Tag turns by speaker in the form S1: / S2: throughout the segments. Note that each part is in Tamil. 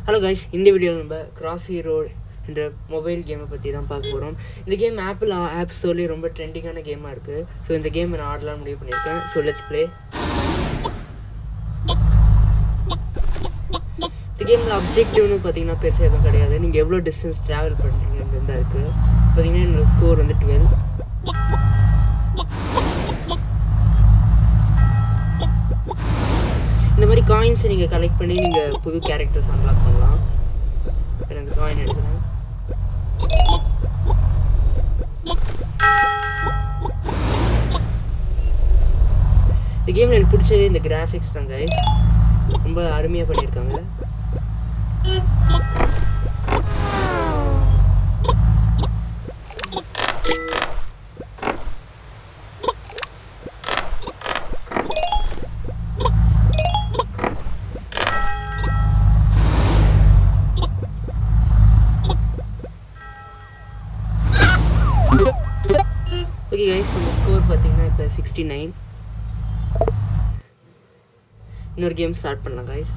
S1: Hello guys, இந்த வீடியோல நம்ம Crossy என்ற மொபைல் கேமை பத்தி தான் பார்க்க போறோம். இந்த கேம் Apple App Storeல ரொம்ப ட்ரெண்டிங்கான கேமா இருக்கு. சோ இந்த கேம் நான் ஆடலாம் முடிவு பண்ணிருக்கேன். So let's play. இந்த கேம்ல ஆப்ஜெக்டிவ்னு பாத்தீங்கன்னா பெருசா எதுவும் கிடையாது. நீங்க எவ்வளவு டிஸ்டன்ஸ் டிராவல் பண்றீங்கன்னு தான் இருக்கு. பாத்தீங்கன்னா என்னோட ஸ்கோர் வந்து 12. இந்த மாதிரி காயின்ஸ் நீங்க கலெக்ட் பண்ணி நீங்க புது கேரக்டர்ஸ் அன்லாக் பண்ணலாம். நான் இந்த காயின் எடுக்கிறேன். இந்த கேம்ல எனக்கு பிடிச்சது இந்த கிராஃபிக்ஸ் தான் guys. ரொம்ப அருமையா பண்ணிருக்காங்க. Okay guys, இந்த ஸ்கோர் பாத்தீங்கன்னா இப்போ 69. இன்னொரு கேம் ஸ்டார்ட் பண்ணலாம் guys.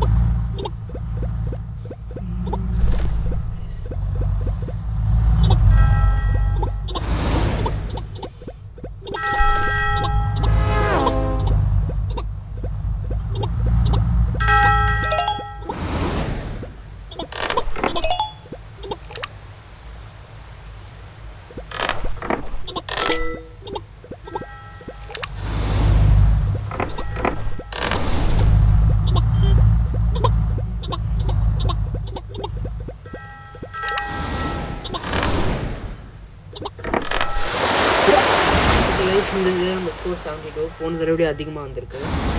S1: இந்த ஸ்கோர் 72 போன தடவை அதிகமாக வந்திருக்கு.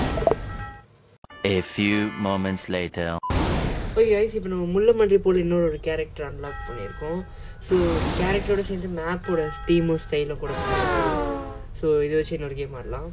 S2: A few moments later.
S1: Okay guys, இப்போ நம்ம முள்ளமன்றி போல் இன்னொரு கேரக்டர் அன்லாக் பண்ணியிருக்கோம். ஸோ கேரக்டரோட சேர்ந்து மேப்போட தீமும் ஸ்டைலும் கூட பண்ணியிருக்கோம். ஸோ இதை வச்சு இன்னொரு கேம் ஆடலாம்.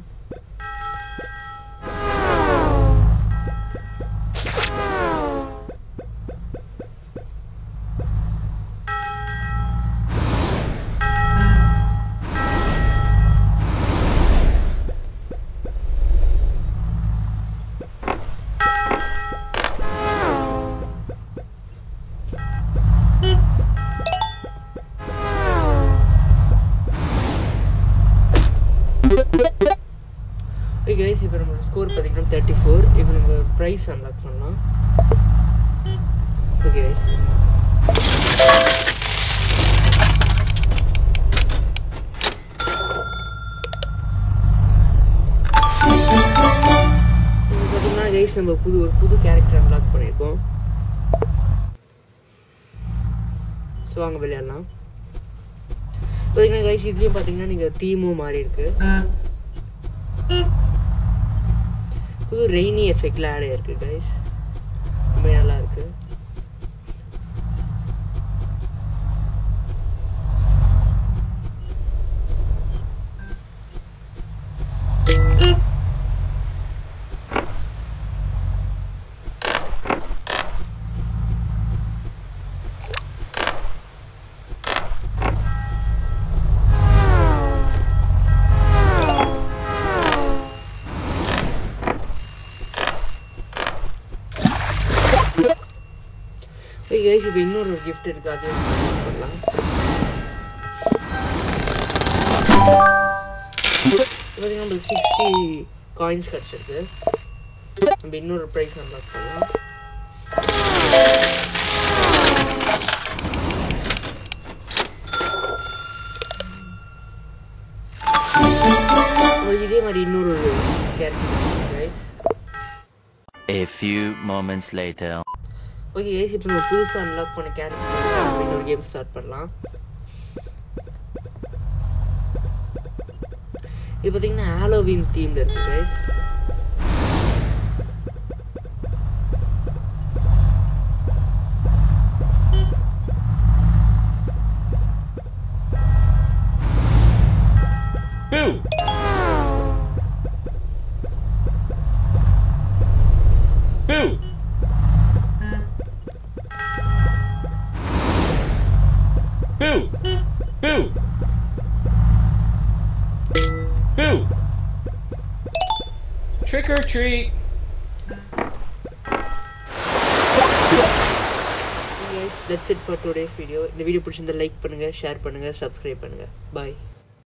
S1: ஓகே கைஸ், இப்போ நம்ம ஸ்கோர் பார்த்தீங்கன்னா 34. இப்போ நம்ம ப்ரைஸ் அன்லாக் பண்ணலாம். ஓகே கைஸ், இப்போ பார்த்தீங்கன்னா கைஸ் நம்ம ஒரு புது கேரக்டர் அன்லாக் பண்ணியிருக்கோம். ஸோ வாங்க விளையாடலாம். பார்த்தீங்கன்னா கைஸ், இதுலேயும் பார்த்தீங்கன்னா நீங்கள் தீமும் மாறி இருக்கு. புது ரெய்னி எஃபெக்ட்ல ஆட் ஆயிருக்கு கைஸ். ரொம்ப நல்லா இருக்கு. ஓகே கைஸ், இப்போ இன்னொரு கிஃப்ட் இருக்கு, அது பண்ணலாம். பார்த்தீங்கன்னா நம்ம 60 காயின்ஸ் கிடச்சிருக்கு. நம்ம இன்னொரு ப்ரைஸ் அன்லாக் பண்ணலாம். இதே மாதிரி இன்னொரு character guys.
S2: A few moments later.
S1: Okay guys, இப்போ நம்ம புதுசாக அன்லாக் பண்ண கேரக்டர் இன்னொரு கேம் ஸ்டார்ட் பண்ணலாம். இது பார்த்தீங்கன்னா ஹாலோவீன் தீம்ல இருக்கு guys.
S3: Trick or treat.
S1: guys, that's it for today's video. இந்த வீடியோ பிடிச்சிருந்தா லைக் பண்ணுங்கள், ஷேர் பண்ணுங்கள், சப்ஸ்கிரைப் பண்ணுங்கள். பாய்.